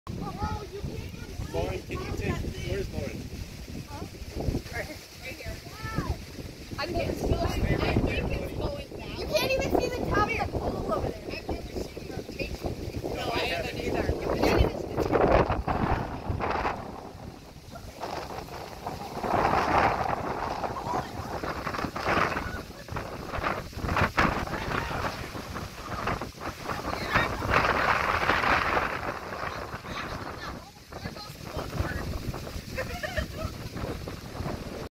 Lauren, can you take, where's Lauren? Right here. I can't.